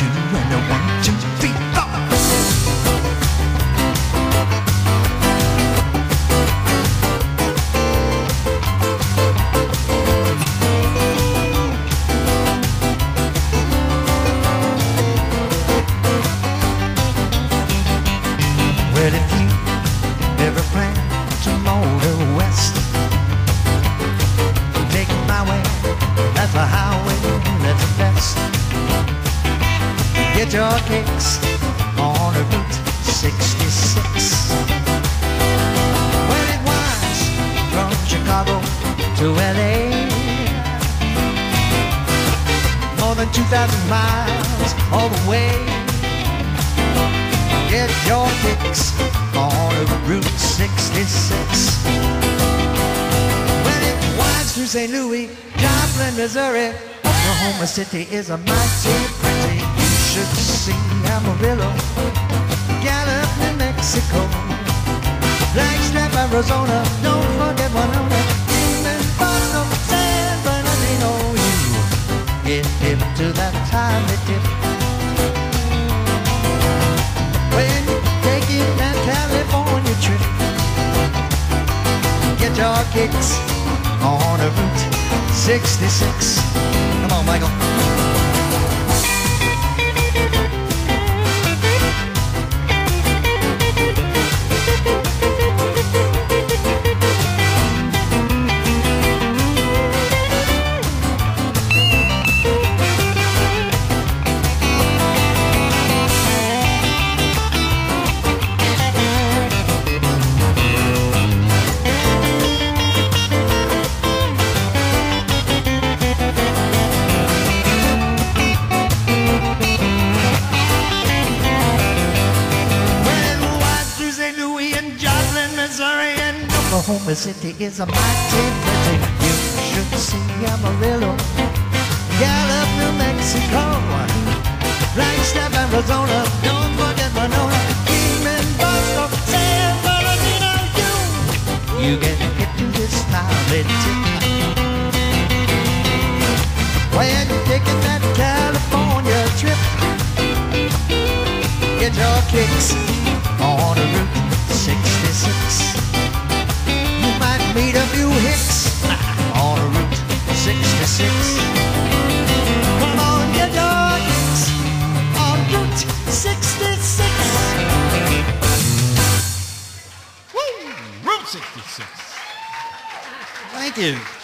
2 and a 1, 2, 3, 4. Well, if you ever plan to motor west, make my way, that's a highway, that's the best. Get your kicks on a Route 66. Well, it winds from Chicago to LA, more than 2,000 miles all the way. Get your kicks on a Route 66. When it winds through St. Louis, Joplin, Missouri, Oklahoma City is a mighty pretty. You should see Amarillo, Gallup, New Mexico, Flagstaff, Arizona, don't forget Winona, Kingman, Boston, San Bernardino. You get hip to that timely tip. When you're taking that California trip, get your kicks on a Route 66. Come on, Michael. Missouri and Oklahoma City is a mighty pretty. You should see Amarillo, Gallup, New Mexico, Flagstaff, Arizona, don't forget Winona, Kingman, Boston, San Bernardino. You get hit to this smiley tip. When you're taking that California trip, get your kicks on a Route 66. You might meet a few hicks on a Route 66. Come on, get your kicks on Route 66. Woo! Route 66. Thank you.